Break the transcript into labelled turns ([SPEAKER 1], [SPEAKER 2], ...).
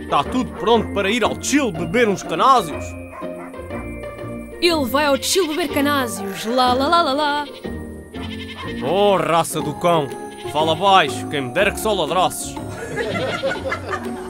[SPEAKER 1] Está tudo pronto para ir ao chill beber uns canásios?
[SPEAKER 2] Ele vai ao chill beber canásios. Lá, lá, lá, lá, lá.
[SPEAKER 1] Oh, raça do cão! Fala baixo, quem me dera que só ladrasses!